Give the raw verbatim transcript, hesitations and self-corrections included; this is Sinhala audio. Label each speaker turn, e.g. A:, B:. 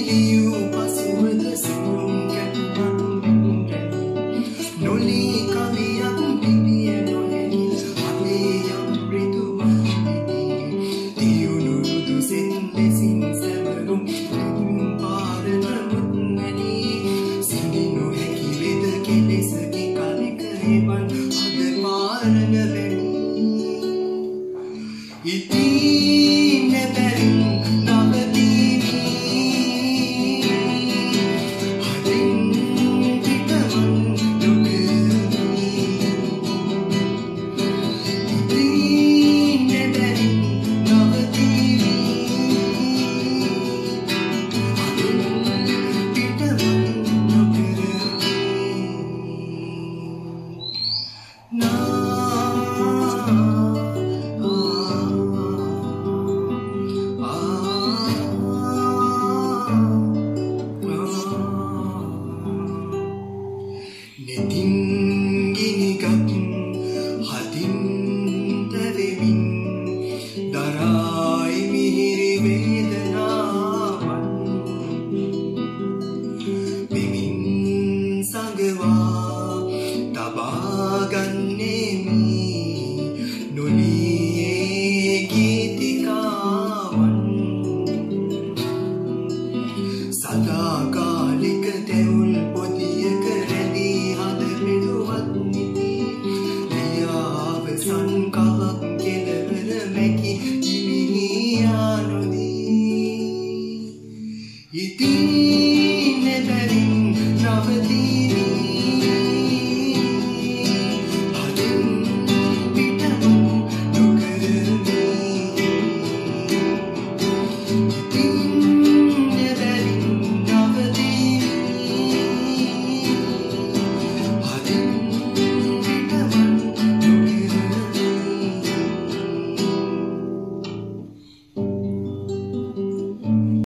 A: ලියූ පසුවද සිතුම් කැටුමක් නොලී කවියක් පිපිය නොහැනි අපේ යම් ඍතුවකදී තියුණු රුදු සෙත් ලෙසින් සැවරුම් පාරට මුත්මැනි සිඳි නොහැකි වෙද කෙලෙසකි කලෙක එවන් අද පාරන වැනි ඉතින් නැතරින් නවතිමි හදින් පිටවන් නොකරමි ඉතින් නැතරින් නවතිමි හදින් පිටවන් නොකරමි නා නෙතින් ගිනිගත් හදින් තැවෙමින් දරායි මිහිරි වේදනාවන් බිමින් සඟවා තබාගන්නෙමි නොලියේ ගීතිකාවන් සදාකාලික තැවුල් පොදියක රැඳී හද පිටුවත් නිති ලියාවසන්